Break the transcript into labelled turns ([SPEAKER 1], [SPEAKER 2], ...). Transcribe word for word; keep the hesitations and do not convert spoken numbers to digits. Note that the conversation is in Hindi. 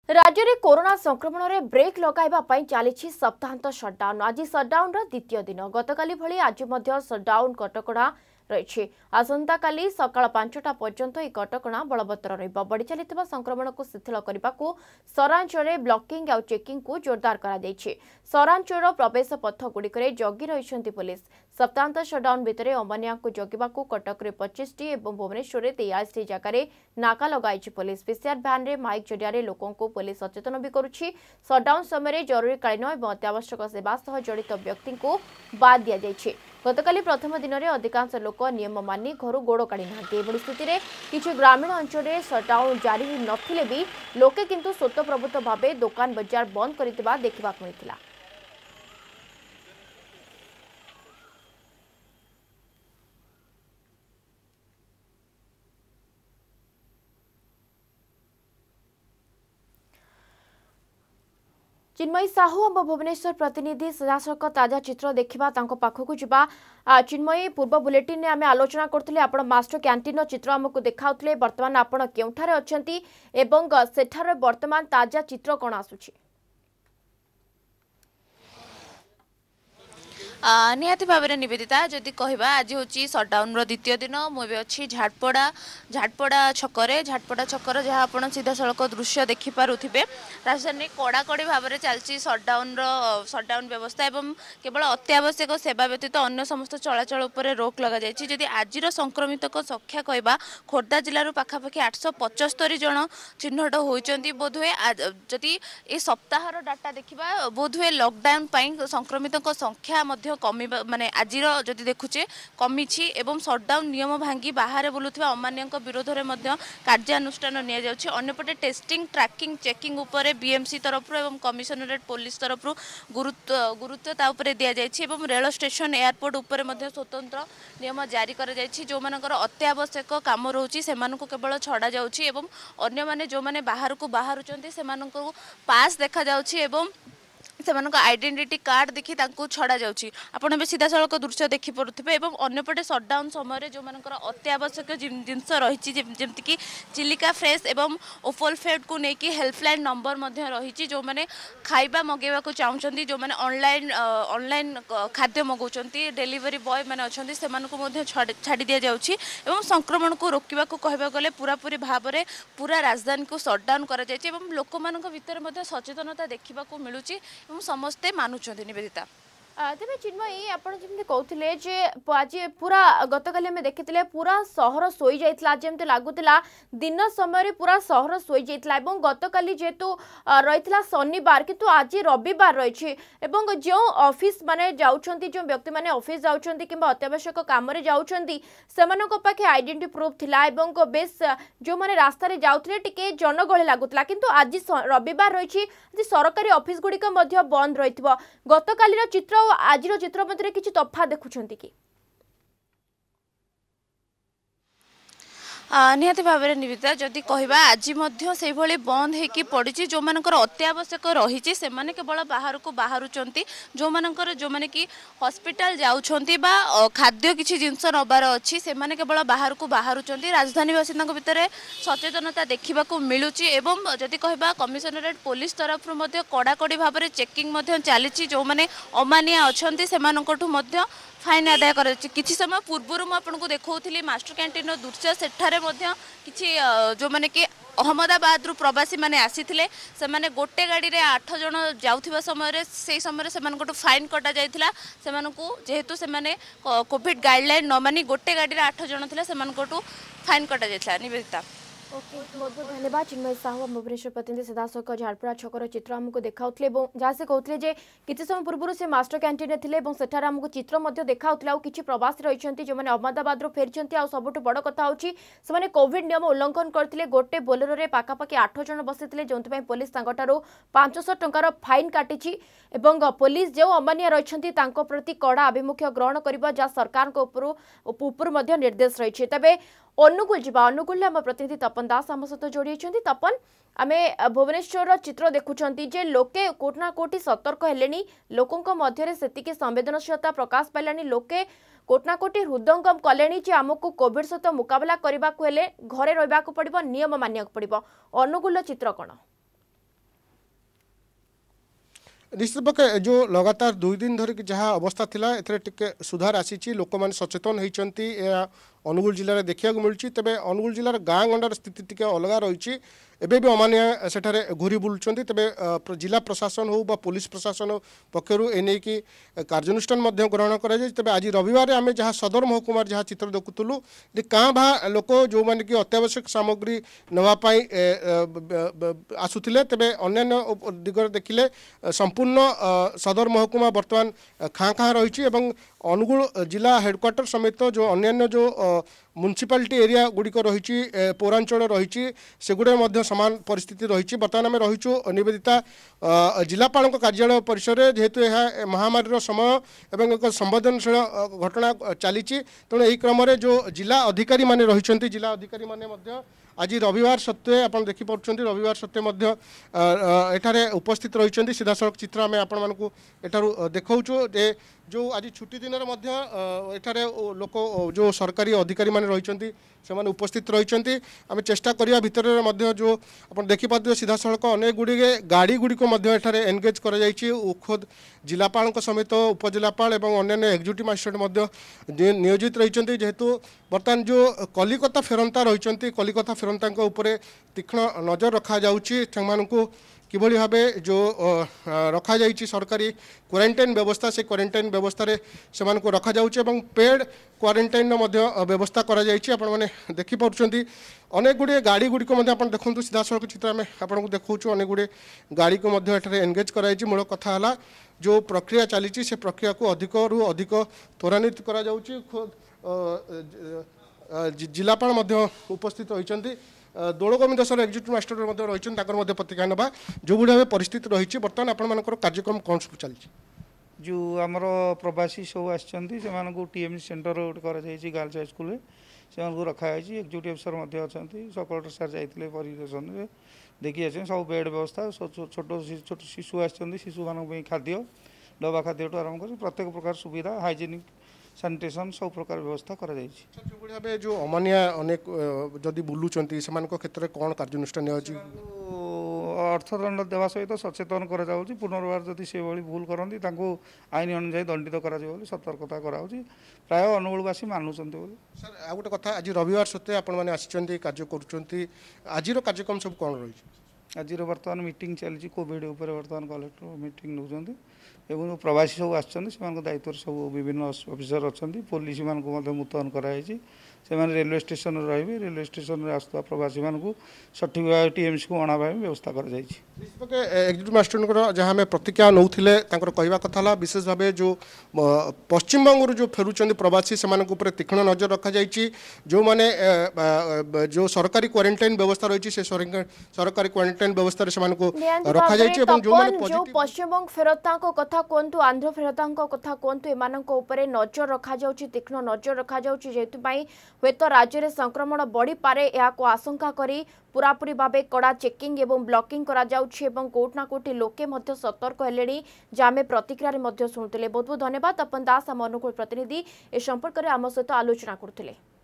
[SPEAKER 1] राज्य में कोरोना संक्रमण में ब्रेक लगाइबा चली सप्ताहांत सटडाउन। आज सटडाउन द्वितीय दिन। गतकाली भली आज सटडाउन कटकणा रही। आसंता काली सकाळ पांचटा पर्यंत यह कटकणा बलवत्तर रहिबो। बढ़ी चलिथिबा संक्रमण को शिथिल करने को सहरांचल ब्लॉकिंग और चेकिंग को जोरदार करा दैछि। सहरांचल प्रवेश पथ गुड़िक जगी रही पुलिस। सप्ताहांत सटडाउन भितर अमानिया को जगिबाकू कटक में पच्चीस टी और भुवनेश्वर में तेयालीस टी जगह नाका लगाई पुलिस। पीसीआर भ्यान रे माइक जरिया लोकों को पुलिस सचेतन भी करुछि। सटडाउन समय जरूरीकालीन और अत्यावश्यक सेवा सह जड़ित व्यक्ति को बाद दि जाइछि। गतकाली प्रथम दिन में अधिकांश लोक नियम मानि घर गोड़ काढ़ी ना। स्थिति में किसी ग्रामीण अंचल में सटडाउन जारी नथिले भी लोके किंतु स्वतःप्रभुत भाव दुकान बजार बंद करथिबा देखिबाक मिलिथिला। चिन्मयी साहू आम भुवनेश्वर प्रतिनिधि सीधासख ताजा चित्र देखा पाखक जावा। चिन्मयी पूर्व बुलेटिन में आम आलोचना करते आप मास्टर कैंटीन चित्र आमको देखाउले। बर्तमान आपण केउठारे अछंती एवं सेठार बर्तमान ताजा चित्र कौन आसुछि?
[SPEAKER 2] निहाती भाव में निवेदिता जदि कहवा आज हूँ सटडाउन द्वितीय दिन। मुझे अच्छी झाटपड़ा झाटपड़ा छकरे झाटपड़ा छकर जहाँ आप सीधा सड़क दृश्य देखिपे। राजधानी कड़ाकड़ी भाव में चलती सटडाउन सटडाउन व्यवस्था एवं केवल अत्यावश्यक सेवा व्यतीत अन्य समस्त चलाचल उपर रोक लग जाए। जदि आज संक्रमित संख्या कहवा खोर्धा जिलूर पाखापाखि आठश पचस्तरी जन चिन्हट होती। बोधहुए जदि ये सप्ताहर डाटा देखा बोधहुए लॉकडाउन संक्रमित संख्या कमी माने आज जदि देखुचे कमी एवं सटडाउन नियम भांगी बाहर बुलुवा अमान्य विरोध में कार्यानुष्ठान निपटे टेस्टिंग ट्रैकिंग चेकिंग उपरे बीएमसी तरफ एवं कमिशनरेट पुलिस तरफ गुरुत्व गुरुत्व दि जाए। रेल स्टेशन एयरपोर्ट उपरे स्वतंत्र नियम जारी कर जो मानकर अत्यावश्यक काम रोचे से केवल छड़ा जाउछि एवं अन्य माने जो माने बाहर को बाहर से पास देखा जाउछि एवं से आइडेंटिटी कार्ड देखी छड़ा जाउछि। आपण भी सीधा सड़क दृश्य देखी पड़ुथिबे। एवं अन्यपटे सटडाउन समय जो मानकर अत्यावश्यक जिनस रही जमती कि चिलिका फ्रेश एवं ओफल फेड को लेकिन हेल्पलाइन नंबर रही जो मैंने खाइबा मगेवा को चाहते जो मैंने ऑनलाइन ऑनलाइन खाद्य मगाउछंती डेलीवरी बॉय मैंने अच्छे से छाड़ी दि जाउछि। एवं संक्रमण को रोकवा को कहबा गले पूरा पूरी भाव में पूरा राजधानी को सटडाउन कर लोक भितर सचेतनता देखा मिलूँ समस्ते मानुचंदी। निवेदिता
[SPEAKER 1] तेज चिन्मयी आप कहते आज पूरा गतकाली आम देखी पूरा सहर शोई जाइए जमी लगुला दिन समय पूरा सहर शोई जाइए। गतकाली जेहेतु रही शनिवार किंतु आज रविवार रही जो ऑफिस माने जाउछंती जो व्यक्ति माने ऑफिस जाउछंती किंबा अत्यावश्यक काम रे जाउछंती सेमानक पाखे आइडेंटिटी प्रूफ थिला एवं बेस जो माने रास्ता रे जाउथले टिके जनगहली लागुतला किंतु आज रविवार रही आज सरकारी ऑफिस गुड़िक बंद रही। गतकाली चित्र आज चित्र मध्य किसी तफा देखुंट कि?
[SPEAKER 2] निहाती भाव में निवेदिता जदि कहवा आज से बंद होगी पड़ी जो मानकर अत्यावश्यक रही से केवल बाहर को बाहरुचंती जो मानकर जो माने कि हॉस्पिटल जाउछंती बा खाद्य किसी जिनस नबार अच्छी से केवल बाहर को बाहरुचंती। राजधानी बासिंदा भितर सचेतनता देखा मिलूँ। एवं जदि कहवा कमिशनरेट पुलिस तरफ कड़ाकड़ी भाव में चेकिंग चली जो मैंने अमानिया अच्छा से फाइन आदाय कर किसी समय पूर्वर मुझे देखा मास्टर कैंटीन दृश्य सेठारे किसी जो मैंने कि अहमदाबाद रु प्रवासी माने आसीथिले से माने गोटे गाड़ी रे आठ जन जाउथिबा समय से समय से फाइन कटा जाइथिला से जेहेतु से माने कोविड गाइडलाइन न मानी गोटे गाड़ी रे आठ जन थिला से फाइन कटा जाइथिला। निवेदिता
[SPEAKER 1] ओके बहुत बहुत धन्यवाद। चिन्मयी साहू भुवनेश्वर प्रतिनिधि सीधासख झाड़पड़ा छकर चित्र आमको देखाउथले जहाँ से कहते जे किसी समय पूर्व से मास्टर कैंटीन थे सेठार आमको चित्र देखाउथले आउ किछि प्रवासी रही जो मैंने अहमदाबाद रू फेरी आ सबुठ बड़ कथा होची से माने कोविड नियम उल्लंघन करते गोटे बोलेरो रे पाखापाखि आठ जन बसी जो पुलिस पांचश टंकार फाइन काटी पुलिस जो अमानिया रही प्रति कड़ा आभिमुख्य ग्रहण कर जहाँ सरकार उपर निर्देश रही। तेज अनुगुल जावा अनुगुल आम प्रतिनिधि तपन दास आम सहित जोड़ी तपन आम भुवनेश्वर चित्र देखुंट जे लोके कोटना कोटी सतर्क हेले लोकों मध्य से संवेदनशीलता प्रकाश पाइलानी लोके कोटना कोटी हृदयंगम कले आमको कोविड सहित मुकाबला करने को घरे रहा पड़ो नियम मानिया पड़ो अनुगुल चित्र कौन?
[SPEAKER 3] निश्चित पक्षे जो लगातार दुई दिन धरिक जहाँ अवस्था थिला एथरे टिके सुधार आसी लोक मैंने सचेतन होती अनुगुल जिले में देखा मिलूँ तेज अनुगुल जिलार गाँ गंडार स्थिति टी अलग रही एबे भी अमानिया सेठारे घूरी बुलुचंती तेबे जिला प्रशासन हो बा पुलिस प्रशासन पक्षर एने की कार्यानुष्ठान ग्रहण कर तेबे आज रविवार आम जहाँ सदर महकुमार जहाँ चित्र देखुलु काँ भा लोक जो मैंने कि अत्यावश्यक सामग्री नापी आसुले तेबे अन्य दिगरे देखिले संपूर्ण सदर महकुमा बर्तमान खाँ खाँ रही अनुगुल जिला हेडक्वार्टर समेत जो अन्य जो म्युनिसिपालिटी एरिया गुड़िक रही पौरांचल रही सेगुड़े समान परिस्थिति रही बर्तमान आम रहीचु निवेदिता जिलापाल कार्यालय परिसर में जेहेतु यह महामारी समय एवं एक संवेदनशील घटना चली तेणु यही क्रम जो जिला अधिकारी माने रही जिला अधिकारी माने आज रविवार सत्वे आप देखिपुं रविवार सत्वे एठारे उपस्थित रही सीधा सड़क चित्र आम आपण देखु जे जो आज छुट्टी दिन एठारे लोक जो सरकारी अधिकारी माने रही से उपस्थित रही आम चेष्टा करने भितर जो आप देखिपारे सीधा सड़क अनेक गुड़े गाड़ी गुड़िक एनगेज कर खोद जिलापाल समेत उपजिलापाल और अन्य एक्जिक्यूटिव मजिस्ट्रेट नियोजित रही जेहेतु बर्तमान जो कलिकता फेरंता रही कलिकता फेरंता तीक्ष्ण नजर रखा जाउछि किभली भावे जो रखा जाइछि सरकारी क्वारंटाइन व्यवस्था से क्वारंटाइन व्यवस्था रे सेमान को रखा जाउछि एवं पेड क्वारंटाइन व्यवस्था करा जाइछि आपण माने देखि परुछंती अनेक गुड़े गाड़ी गुड़िक आप देखु सीधा सड़क चित्र आम आपको देखु अनेक गुड़े गाड़ी को एनगेज कराई मूल कथा है जो प्रक्रिया चली से प्रक्रिया को अधिक रु अधिक त्वरान्वित करा जाउछि जिलापाल उपस्थित रही दौड़गमी दशर एक्जिक्यूटिव मास्टर रही प्रतिक्रिया ना जो भाव परिस्थिति रही बर्तमान आपर कार्यक्रम कौन सब चलती
[SPEAKER 4] जो आमर प्रवासी सब आसछंती टीएमसी सेंटर गोटे कर गर्ल्स हाई स्कूल से रखाई एक्जिक्यूटिव अफसर अच्छा सकलटर सार जाते परिदर्शन देखी आसे सब बेड व्यवस्था छोट छोट शिशु आसछंती शिशु मान खाद्य डबा खाद्य आरंभ कर प्रत्येक प्रकार सुविधा हाइजेनिक सैनिटेशन सब प्रकार व्यवस्था करा जायछि
[SPEAKER 3] जो भाव जो अमानिया अनेक जदि बुलुचंती से क्षेत्र में कौन कार्यानुष्ठान
[SPEAKER 4] अर्थदंड देवा सहित सचेतन करा जाउछि पुनर्बार जदि से भली भूल करती आईन अनुसार दंडित करा जाय सतर्कता कराउछि प्राय अनुगुलवासी मानुचंती बोली
[SPEAKER 3] सर आ गोटे कथा आज रविवार सत्वे आपण माने आसिचंती कार्य करूचंती आजिर कार्यक्रम सब कौन रही
[SPEAKER 4] आज बर्तमान मीटिंग चली कोविड उपर बर्तमान कलेक्टर मीटिंग नौकरी एवं प्रवासी सब आसछंती दायित्व सब विभिन्न अफिसर अच्छा पुलिस मान मुतयन कराई से रेलवे स्टेशन रही रेलवे स्टेशन में आसुवा प्रवासी मानू सठिक भाव टीएमसी को अणा व्यवस्था कर
[SPEAKER 3] एक्जिक्यूटिव मास्टर जहाँ आम प्रतिक्रिया नौले कहवा कथा विशेष भाव जो पश्चिम बंग जो फेरुंच प्रवासी से तीक्ष्ण नजर रखा जाइए जो मैंने जो सरकारी क्वारंटाइन व्यवस्था रही है सरकारी क्वारंटाइन व्यवस्था रखा जाइए
[SPEAKER 1] जो पश्चिम बंग फेरता कथा कहतु आंध्र फेरता कथा कहतु एमानके नजर रखा तीक्ष्ण नजर रखा जेतु हुए तो राज्य में संक्रमण बढ़ी पारे या आशंका करी पूरापूरी भाव कड़ा चेकिंग एवं ब्लॉकिंग करा जाउछि एवं कोटना कोटी लोके मध्य सतर्क हेलेनी जामे प्रतिक्रिया रे मध्य सुनुतिले। बहुत बहुत धन्यवाद तपन दास आम अनुकूल प्रतिनिधि ए संपर्क में आम सहित आलोचना करथिले।